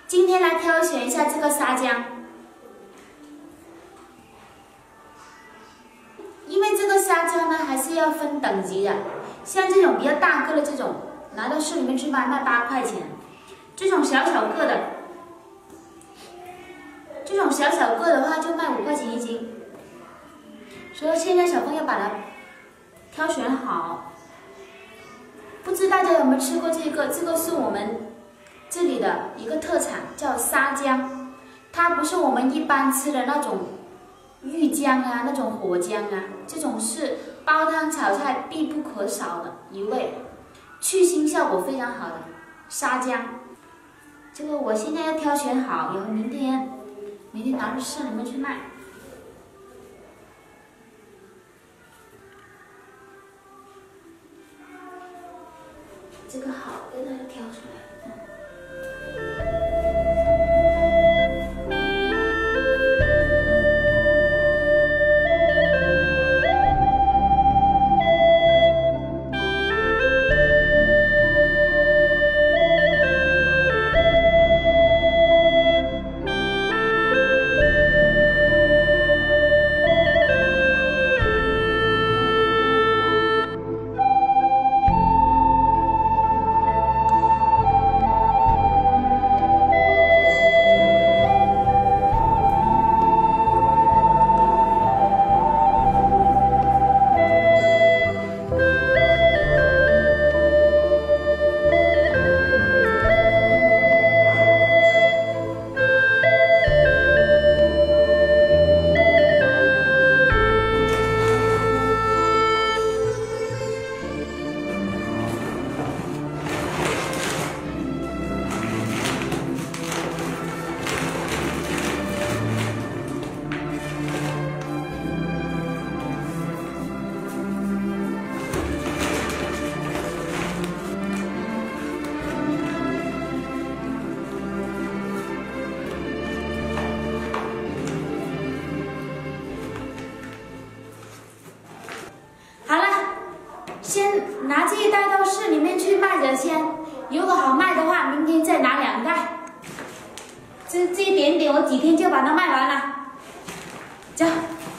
今天来挑选一下这个沙姜，因为这个沙姜呢还是要分等级的，像这种比较大个的这种，拿到市里面去卖8块钱，这种小个的。 这种小个的话就卖5块钱1斤，所以现在小朋友把它挑选好。不知大家有没有吃过这个？这个是我们这里的一个特产，叫沙姜。它不是我们一般吃的那种玉姜啊，那种火姜啊，这种是煲汤炒菜必不可少的一味，去腥效果非常好的沙姜。这个我现在要挑选好，以后明天拿到市里面去卖。这个好的呢，挑出来。先拿这一袋到市里面去卖着先，如果好卖的话，明天再拿2袋。这一点点，我几天就把它卖完了。走。